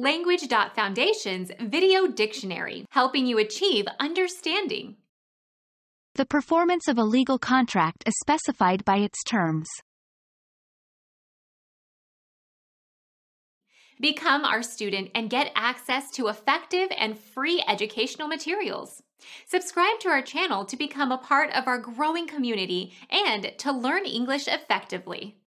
Language.Foundation's Video Dictionary, helping you achieve understanding. The performance of a legal contract is specified by its terms. Become our student and get access to effective and free educational materials. Subscribe to our channel to become a part of our growing community and to learn English effectively.